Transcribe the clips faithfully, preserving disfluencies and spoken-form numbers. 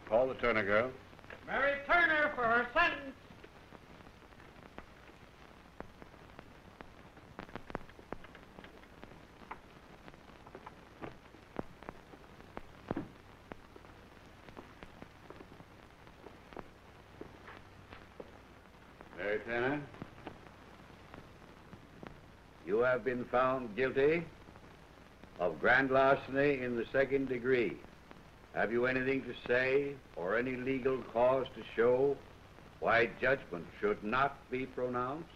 Call the Turner girl. Mary Turner for her sentence. Mary Turner, you have been found guilty of grand larceny in the second degree. Have you anything to say or any legal cause to show why judgment should not be pronounced?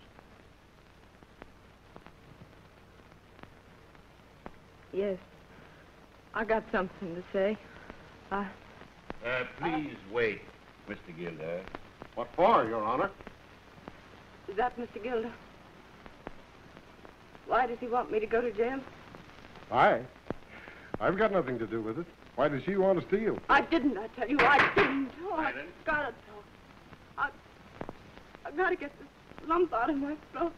Yes. I got something to say. I... Uh, please I... wait, Mister Gilder. What for, Your Honor? Is that Mister Gilder? Why does he want me to go to jail? I? I've got nothing to do with it. Why does she want to steal? I didn't, I tell you, I didn't. Oh, I gotta talk. I, I gotta get this lump out of my throat.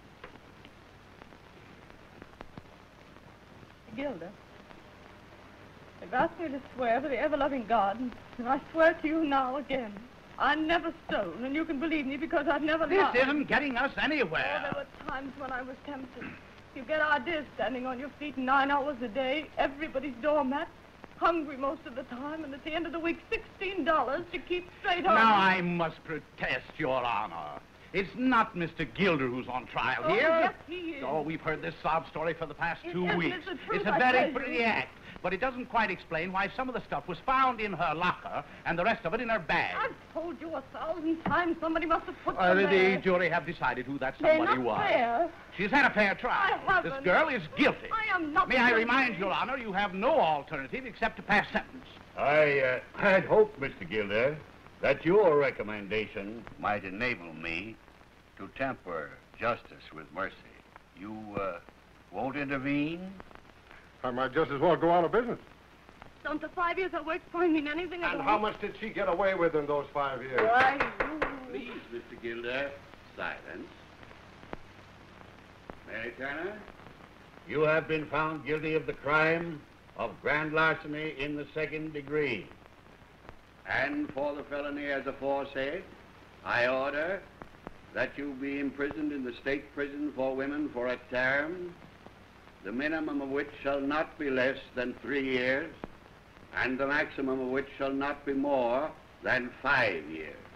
Gilda, they've asked me to swear by the ever-loving God, and, and I swear to you now again. I never stole, and you can believe me because I've never This lied. isn't getting us anywhere. Oh, there were times when I was tempted. You get ideas standing on your feet nine hours a day, everybody's doormat, hungry most of the time, and at the end of the week, sixteen dollars to keep straight on. Now I must protest, Your Honor. It's not Mister Gilder who's on trial Oh, here. yes, he is. Oh, we've heard this sob story for the past It two isn't, weeks. it's the truth, It's a I very tell you. pretty act, but it doesn't quite explain why some of the stuff was found in her locker and the rest of it in her bag. I've told you a thousand times somebody must have put Uh, them the there. jury have decided who that They're somebody not was. fair. She's had a fair trial. I haven't. This girl is guilty. I am not May I guilty. remind Your Honor, you have no alternative except to pass sentence. I, uh, I'd hoped, Mister Gilder, that your recommendation might enable me to temper justice with mercy. You, uh, won't intervene? I might just as well go out of business. Don't the five years I worked for him mean anything at And all? how much did she get away with in those five years? Why, Please, Mister Gilder, silence. Mary Turner, you have been found guilty of the crime of grand larceny in the second degree. And for the felony as aforesaid, I order that you be imprisoned in the state prison for women for a term, the minimum of which shall not be less than three years, and the maximum of which shall not be more than five years.